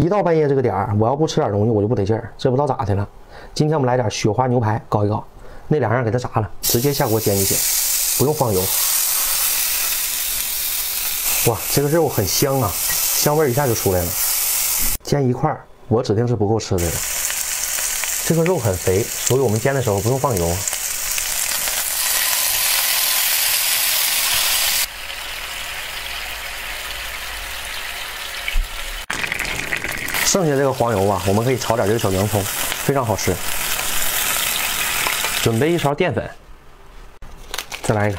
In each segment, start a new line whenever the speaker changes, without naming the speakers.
一到半夜这个点儿，我要不吃点东西我就不得劲儿，这不知道咋的了。今天我们来点雪花牛排搞一搞，那两样给它炸了，直接下锅煎就行，不用放油。哇，这个肉很香啊，香味一下就出来了。煎一块儿，我指定是不够吃的了。这个肉很肥，所以我们煎的时候不用放油。剩下这个黄油啊，我们可以炒点这个小洋葱，非常好吃。准备一勺淀粉，再来一个。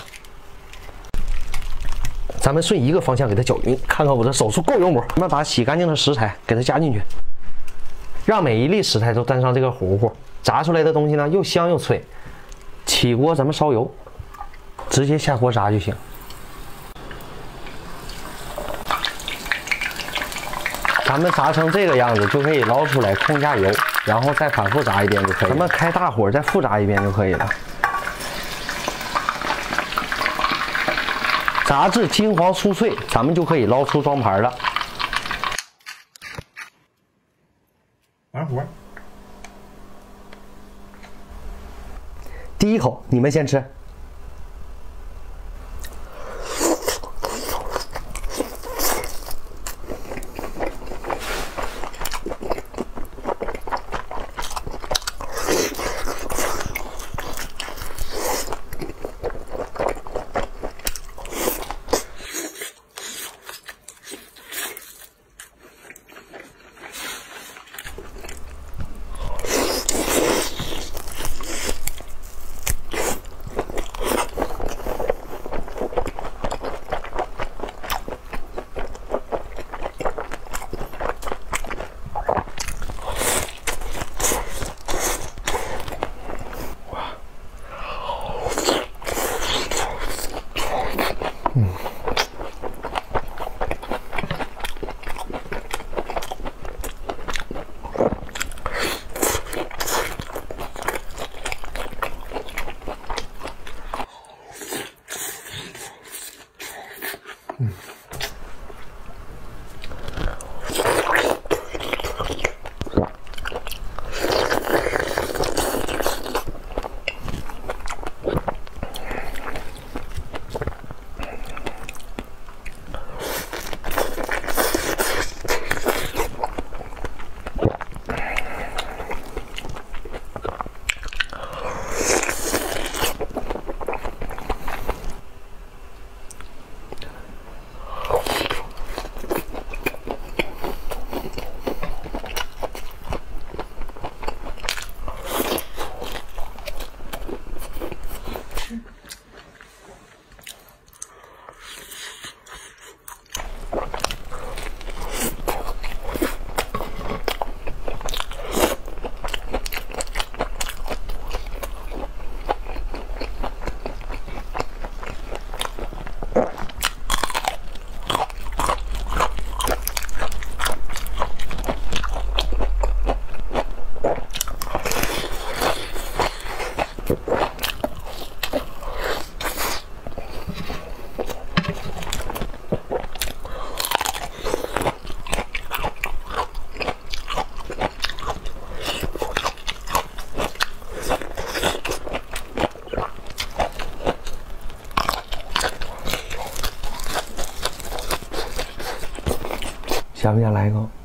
咱们顺一个方向给它搅匀，看看我这手速够用不？咱们把洗干净的食材给它加进去，让每一粒食材都沾上这个糊糊，炸出来的东西呢又香又脆。起锅咱们烧油，直接下锅炸就行。咱们炸成这个样子就可以捞出来，控下油，然后再反复炸一遍就可以。咱们开大火再复炸一遍就可以了。炸至金黄酥脆，咱们就可以捞出装盘了。完活。第一口你们先吃。想不想来一个？